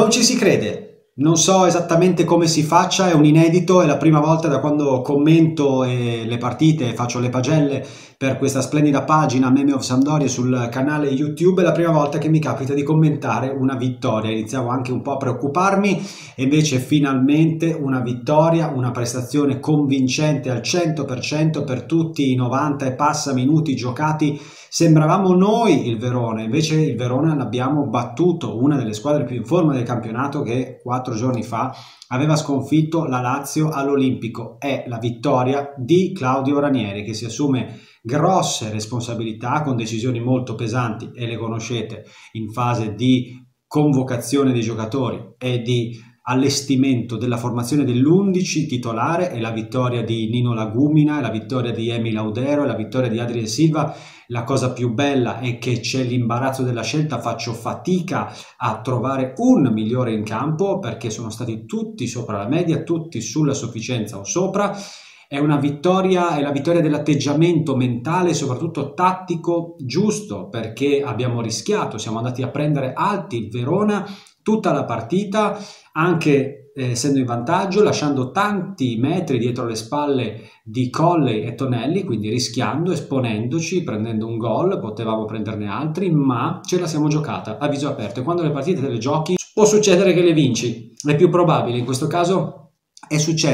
Non ci si crede. Non so esattamente come si faccia, è un inedito, è la prima volta da quando commento le partite e faccio le pagelle per questa splendida pagina Meme of Sampdoria sul canale YouTube, è la prima volta che mi capita di commentare una vittoria. Iniziavo anche un po' a preoccuparmi e invece finalmente una vittoria, una prestazione convincente al 100% per tutti i 90 e passa minuti giocati. Sembravamo noi il Verona, invece il Verona l'abbiamo battuto, una delle squadre più in forma del campionato che 4 giorni fa aveva sconfitto la Lazio all'Olimpico. È la vittoria di Claudio Ranieri che si assume grosse responsabilità con decisioni molto pesanti e le conoscete in fase di convocazione dei giocatori e di allestimento della formazione dell'11 titolare, e la vittoria di Nino Lagumina, la vittoria di Emil Audero e la vittoria di Adrien Silva. La cosa più bella è che c'è l'imbarazzo della scelta, faccio fatica a trovare un migliore in campo perché sono stati tutti sopra la media, tutti sulla sufficienza o sopra. È una vittoria, è la vittoria dell'atteggiamento mentale e soprattutto tattico giusto, perché abbiamo rischiato, siamo andati a prendere alti il Verona tutta la partita, anche essendo in vantaggio, lasciando tanti metri dietro le spalle di Colley e Tonelli, quindi rischiando, esponendoci, prendendo un gol, potevamo prenderne altri, ma ce la siamo giocata a viso aperto, e quando le partite te le giochi può succedere che le vinci, è più probabile, in questo caso è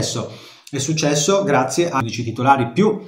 successo grazie a 11 titolari più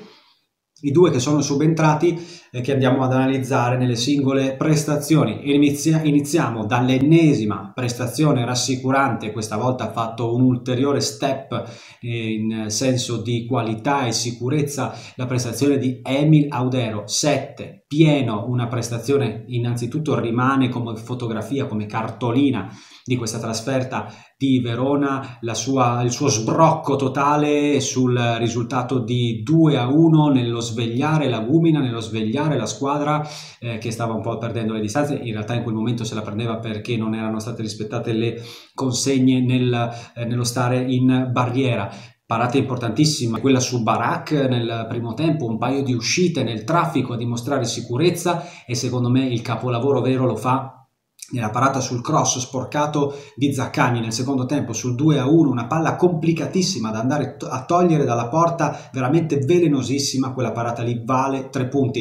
i due che sono subentrati che andiamo ad analizzare nelle singole prestazioni. Iniziamo dall'ennesima prestazione rassicurante, questa volta ha fatto un ulteriore step in senso di qualità e sicurezza, la prestazione di Emil Audero, 7, pieno, una prestazione innanzitutto rimane come fotografia, come cartolina di questa trasferta di Verona, il suo sbrocco totale sul risultato di 2-1 nello svegliare Lagumina, nello svegliare la squadra che stava un po' perdendo le distanze. In realtà in quel momento se la prendeva perché non erano state rispettate le consegne nello stare in barriera. Parata importantissima quella su Barak nel primo tempo, un paio di uscite nel traffico a dimostrare sicurezza, e secondo me il capolavoro vero lo fa nella parata sul cross sporcato di Zaccagni nel secondo tempo sul 2-1, una palla complicatissima da andare a togliere dalla porta, veramente velenosissima. Quella parata lì vale 3 punti.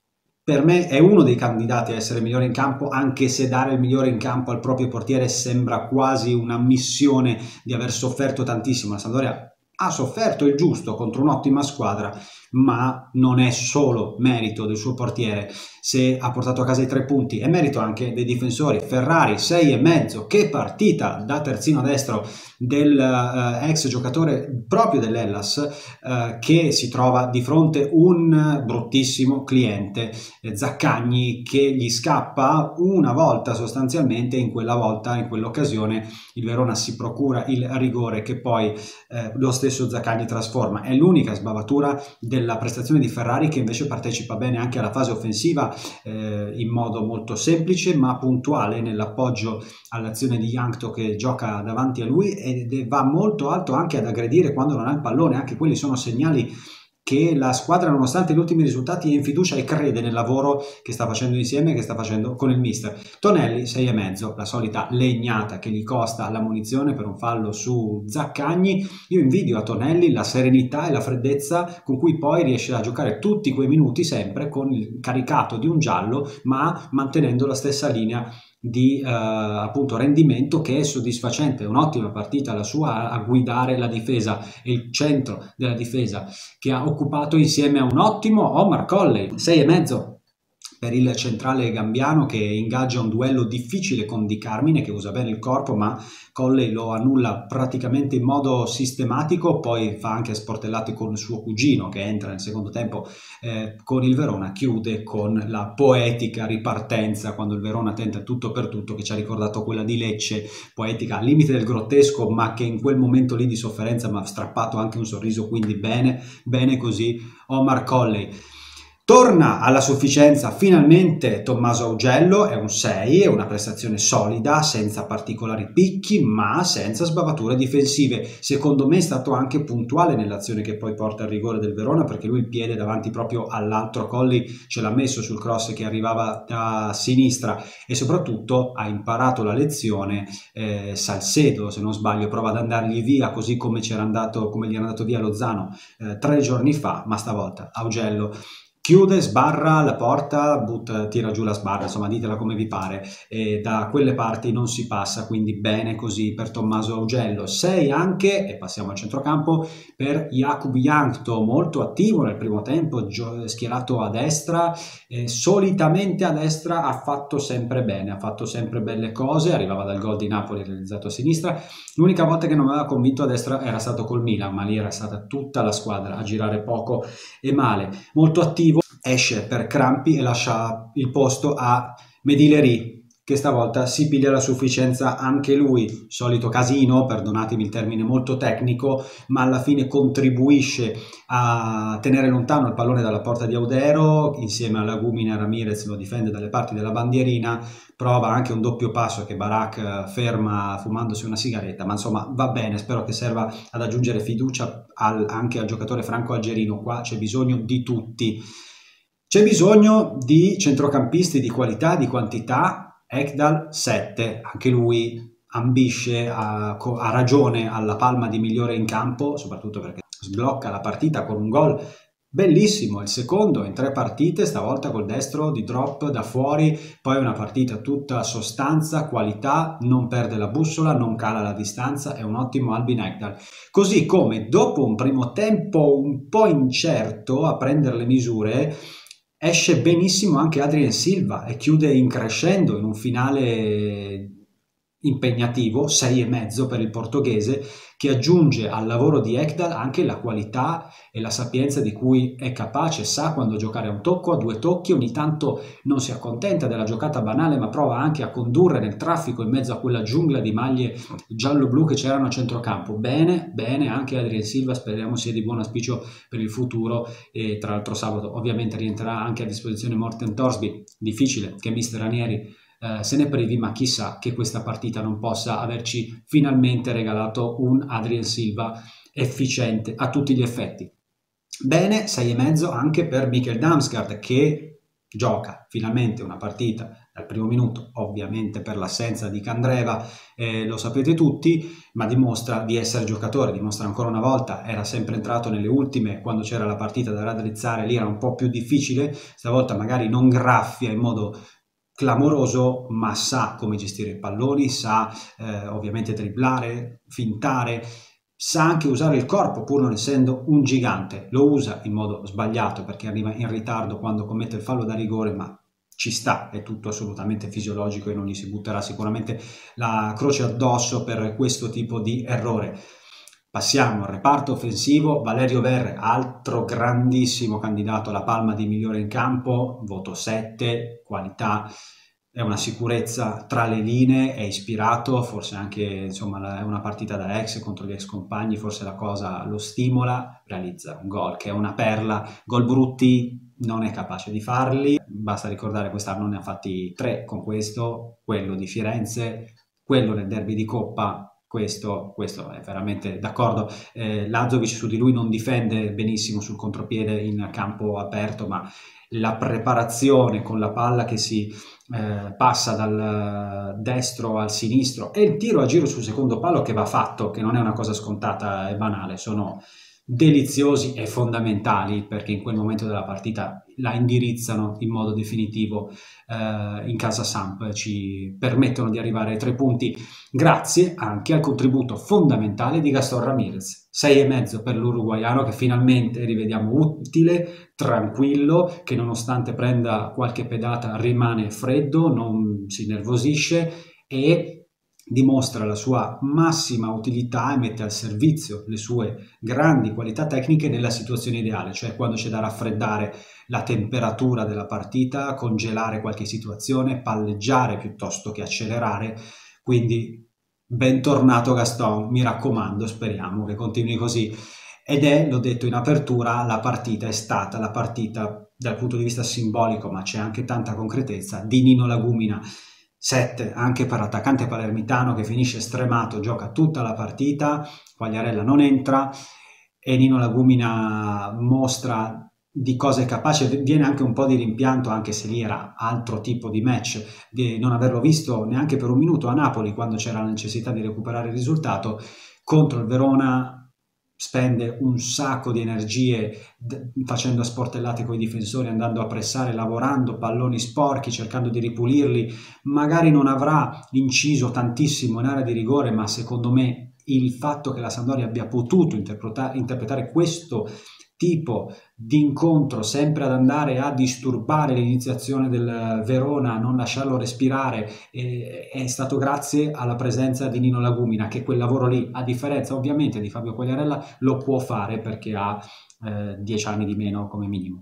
Per me è uno dei candidati a essere migliore in campo, anche se dare il migliore in campo al proprio portiere sembra quasi una missione di aver sofferto tantissimo. La Sampdoria ha sofferto il giusto contro un'ottima squadra, ma non è solo merito del suo portiere se ha portato a casa i 3 punti, è merito anche dei difensori. Ferrari 6,5, che partita da terzino destro del ex giocatore proprio dell'Hellas, che si trova di fronte un bruttissimo cliente, Zaccagni, che gli scappa una volta sostanzialmente, in quell'occasione il Verona si procura il rigore che poi lo stesso Zaccagni trasforma. È l'unica sbavatura della prestazione di Ferrari, che invece partecipa bene anche alla fase offensiva in modo molto semplice ma puntuale nell'appoggio all'azione di Jankto che gioca davanti a lui, ed va molto alto anche ad aggredire quando non ha il pallone. Anche quelli sono segnali che la squadra, nonostante gli ultimi risultati, è in fiducia e crede nel lavoro che sta facendo insieme, che sta facendo con il mister. Tonelli 6,5, la solita legnata che gli costa la munizione per un fallo su Zaccagni. Io invidio a Tonelli la serenità e la freddezza con cui poi riesce a giocare tutti quei minuti sempre con il caricato di un giallo, ma mantenendo la stessa linea di appunto rendimento, che è soddisfacente. Un'ottima partita la sua a guidare la difesa e il centro della difesa, che ha occupato insieme a un ottimo Omar Colley. 6,5 per il centrale gambiano, che ingaggia un duello difficile con Di Carmine, che usa bene il corpo, ma Colley lo annulla praticamente in modo sistematico. Poi fa anche sportellate con il suo cugino, che entra nel secondo tempo con il Verona. Chiude con la poetica ripartenza quando il Verona tenta tutto per tutto, che ci ha ricordato quella di Lecce, poetica al limite del grottesco, ma che in quel momento lì di sofferenza mi ha strappato anche un sorriso. Quindi bene così Omar Colley. Torna alla sufficienza finalmente Tommaso Augello, è un 6, è una prestazione solida, senza particolari picchi, ma senza sbavature difensive. Secondo me è stato anche puntuale nell'azione che poi porta al rigore del Verona, perché lui il piede davanti proprio all'altro Colli ce l'ha messo sul cross che arrivava da sinistra, e soprattutto ha imparato la lezione. Salcedo, se non sbaglio, prova ad andargli via così come gli era andato via Lozano 3 giorni fa, ma stavolta Augello chiude, sbarra la porta, tira giù la sbarra, insomma ditela come vi pare, e da quelle parti non si passa, quindi bene così per Tommaso Augello. 6 anche, e passiamo al centrocampo, per Jakub Jankto, molto attivo nel primo tempo, schierato a destra, solitamente a destra ha fatto sempre bene, ha fatto sempre belle cose, arrivava dal gol di Napoli realizzato a sinistra. L'unica volta che non mi aveva convinto a destra era stato col Milan, ma lì era stata tutta la squadra a girare poco e male. Molto attivo, esce per crampi e lascia il posto a Medileri, che stavolta si piglia la sufficienza anche lui. Solito casino, perdonatemi il termine molto tecnico, ma alla fine contribuisce a tenere lontano il pallone dalla porta di Audero, insieme a Lagumina. Ramirez lo difende dalle parti della bandierina, prova anche un doppio passo che Barak ferma fumandosi una sigaretta, ma insomma va bene, spero che serva ad aggiungere fiducia anche al giocatore franco-algerino. Qua c'è bisogno di tutti. C'è bisogno di centrocampisti di qualità, di quantità. Ekdal 7, anche lui ambisce, ha ragione alla palma di migliore in campo, soprattutto perché sblocca la partita con un gol bellissimo, il secondo in 3 partite, stavolta col destro di drop da fuori. Poi una partita tutta sostanza, qualità, non perde la bussola, non cala la distanza, è un ottimo Albin Ekdal. Così come dopo un primo tempo un po' incerto a prendere le misure, esce benissimo anche Adrien Silva e chiude in crescendo in un finale impegnativo, 6,5 per il portoghese, che aggiunge al lavoro di Ekdal anche la qualità e la sapienza di cui è capace. Sa quando giocare a un tocco, a 2 tocchi, ogni tanto non si accontenta della giocata banale, ma prova anche a condurre nel traffico in mezzo a quella giungla di maglie giallo-blu che c'erano a centrocampo. Bene, bene anche Adrien Silva, speriamo sia di buon auspicio per il futuro. E tra l'altro sabato ovviamente rientrerà anche a disposizione Morten Torsby. Difficile che mister Ranieri se ne privi, ma chissà che questa partita non possa averci finalmente regalato un Adrien Silva efficiente a tutti gli effetti. Bene, 6,5 anche per Mikkel Damsgaard, che gioca finalmente una partita dal primo minuto, ovviamente per l'assenza di Candreva, lo sapete tutti, ma dimostra di essere giocatore, dimostra ancora una volta. Era sempre entrato nelle ultime quando c'era la partita da raddrizzare, lì era un po' più difficile, stavolta magari non graffia in modo clamoroso, ma sa come gestire i palloni, sa ovviamente dribblare, fintare, sa anche usare il corpo pur non essendo un gigante. Lo usa in modo sbagliato perché arriva in ritardo quando commette il fallo da rigore, ma ci sta, è tutto assolutamente fisiologico e non gli si butterà sicuramente la croce addosso per questo tipo di errore. Passiamo al reparto offensivo. Valerio Verre, altro grandissimo candidato alla palma di migliore in campo, voto 7, qualità, è una sicurezza tra le linee, è ispirato, forse anche insomma è una partita da ex contro gli ex compagni, forse la cosa lo stimola, realizza un gol che è una perla. Gol brutti non è capace di farli, basta ricordare quest'anno ne ha fatti 3 con questo, quello di Firenze, quello nel derby di Coppa. Questo è veramente d'accordo. Lazovic su di lui non difende benissimo sul contropiede in campo aperto, ma la preparazione con la palla che si passa dal destro al sinistro e il tiro a giro sul secondo palo che va fatto, che non è una cosa scontata e banale, sono deliziosi e fondamentali perché in quel momento della partita la indirizzano in modo definitivo in casa Samp, ci permettono di arrivare ai 3 punti grazie anche al contributo fondamentale di Gaston Ramirez. 6,5 per l'uruguaiano che finalmente rivediamo utile, tranquillo, che nonostante prenda qualche pedata rimane freddo, non si nervosisce e dimostra la sua massima utilità e mette al servizio le sue grandi qualità tecniche nella situazione ideale, cioè quando c'è da raffreddare la temperatura della partita, congelare qualche situazione, palleggiare piuttosto che accelerare. Quindi bentornato Gaston, mi raccomando, speriamo che continui così. Ed è, l'ho detto in apertura, è stata la partita dal punto di vista simbolico, ma c'è anche tanta concretezza, di Nino Lagumina. 7 anche per l'attaccante palermitano che finisce stremato, gioca tutta la partita, Quagliarella non entra e Nino Lagumina mostra di cosa è capace, viene anche un po' di rimpianto, anche se lì era altro tipo di match, di non averlo visto neanche per un minuto a Napoli quando c'era la necessità di recuperare il risultato. Contro il Verona spende un sacco di energie facendo sportellate con i difensori, andando a pressare, lavorando, palloni sporchi, cercando di ripulirli. Magari non avrà inciso tantissimo in area di rigore, ma secondo me il fatto che la Sampdoria abbia potuto interpretare questo tipo di incontro, sempre ad andare a disturbare l'iniziazione del Verona, non lasciarlo respirare, è stato grazie alla presenza di Nino Lagumina, che quel lavoro lì, a differenza ovviamente di Fabio Quagliarella, lo può fare perché ha 10 anni di meno come minimo.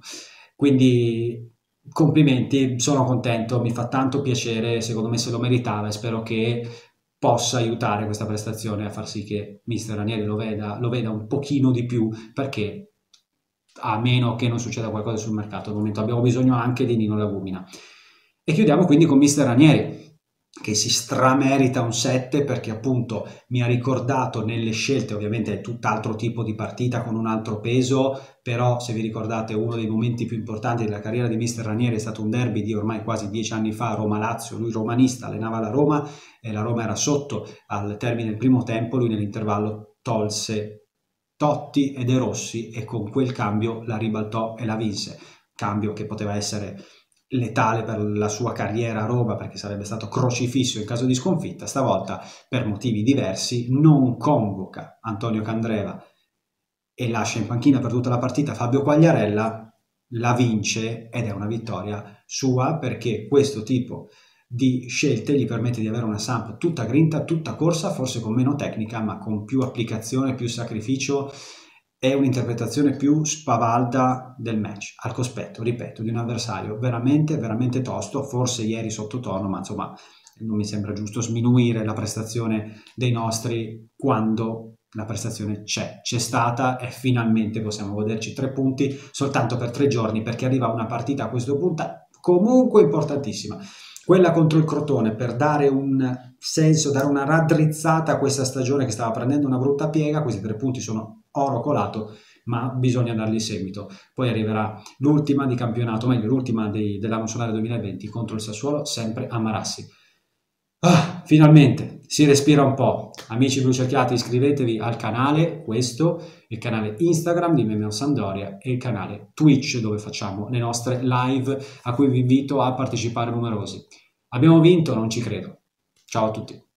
Quindi complimenti, sono contento, mi fa tanto piacere, secondo me se lo meritava e spero che possa aiutare questa prestazione a far sì che mister Ranieri lo veda un pochino di più, perché a meno che non succeda qualcosa sul mercato, al momento abbiamo bisogno anche di Nino Lagumina. E chiudiamo quindi con mister Ranieri, che si stramerita un 7 perché appunto mi ha ricordato nelle scelte, ovviamente è tutt'altro tipo di partita con un altro peso, però se vi ricordate uno dei momenti più importanti della carriera di mister Ranieri è stato un derby di ormai quasi 10 anni fa, Roma-Lazio, lui romanista, allenava la Roma e la Roma era sotto al termine del primo tempo, lui nell'intervallo tolse Totti e De Rossi e con quel cambio la ribaltò e la vinse, cambio che poteva essere letale per la sua carriera a Roma perché sarebbe stato crocifisso in caso di sconfitta. Stavolta per motivi diversi non convoca Antonio Candreva e lascia in panchina per tutta la partita Fabio Quagliarella, la vince ed è una vittoria sua perché questo tipo di scelte gli permette di avere una Samp tutta grinta, tutta corsa, forse con meno tecnica ma con più applicazione, più sacrificio e un'interpretazione più spavalda del match, al cospetto, ripeto, di un avversario veramente, veramente tosto, forse ieri sottotono, ma insomma non mi sembra giusto sminuire la prestazione dei nostri quando la prestazione c'è stata e finalmente possiamo goderci 3 punti soltanto per 3 giorni perché arriva una partita a questo punto comunque importantissima. Quella contro il Crotone per dare un senso, dare una raddrizzata a questa stagione che stava prendendo una brutta piega. Questi 3 punti sono oro colato, ma bisogna dargli seguito. Poi arriverà l'ultima di campionato, meglio l'ultima dell'anno solare 2020 contro il Sassuolo, sempre a Marassi. Finalmente si respira un po'. Amici blucerchiati, iscrivetevi al canale, questo, il canale Instagram di Meme of Sampdoria e il canale Twitch dove facciamo le nostre live a cui vi invito a partecipare numerosi. Abbiamo vinto? Non ci credo. Ciao a tutti.